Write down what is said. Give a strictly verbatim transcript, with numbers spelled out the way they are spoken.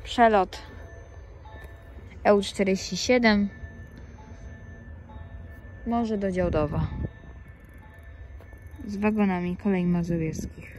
Przelot E U czterdzieści siedem, może do Działdowa z wagonami kolei mazowieckich.